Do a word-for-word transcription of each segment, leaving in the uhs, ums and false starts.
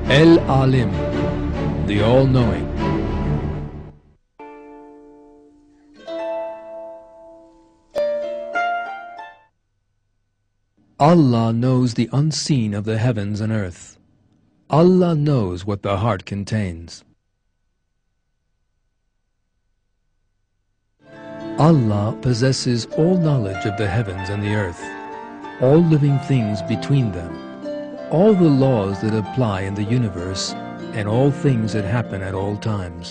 El-Alim, the All-Knowing. Allah knows the unseen of the heavens and earth. Allah knows what the heart contains. Allah possesses all knowledge of the heavens and the earth, all living things between them, all the laws that apply in the universe, and all things that happen at all times.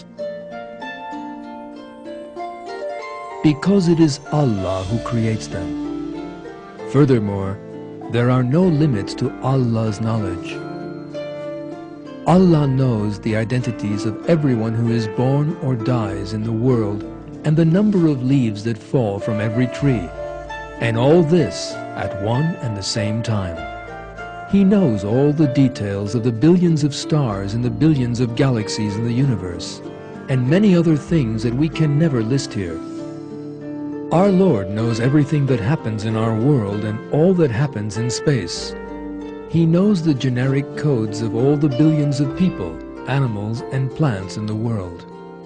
Because it is Allah who creates them. Furthermore, there are no limits to Allah's knowledge. Allah knows the identities of everyone who is born or dies in the world and the number of leaves that fall from every tree, and all this at one and the same time. He knows all the details of the billions of stars and the billions of galaxies in the universe, and many other things that we can never list here. Our Lord knows everything that happens in our world and all that happens in space. He knows the generic codes of all the billions of people, animals, and plants in the world.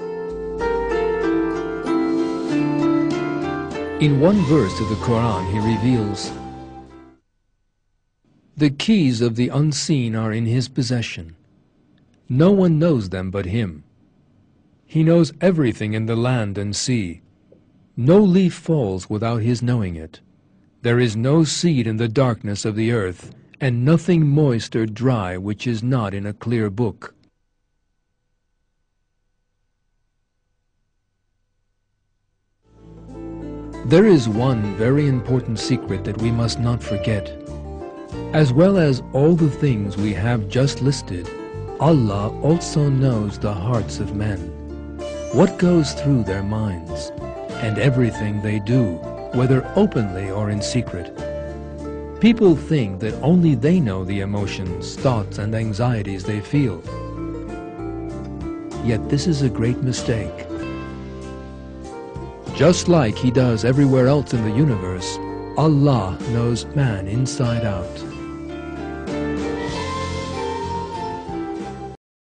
In one verse of the Quran, He reveals, "The keys of the unseen are in His possession. No one knows them but Him. He knows everything in the land and sea. No leaf falls without His knowing it. There is no seed in the darkness of the earth, and nothing moist or dry which is not in a clear book." There is one very important secret that we must not forget. As well as all the things we have just listed, Allah also knows the hearts of men, what goes through their minds, and everything they do, whether openly or in secret. People think that only they know the emotions, thoughts, and anxieties they feel. Yet this is a great mistake. Just like He does everywhere else in the universe, Allah knows man inside out.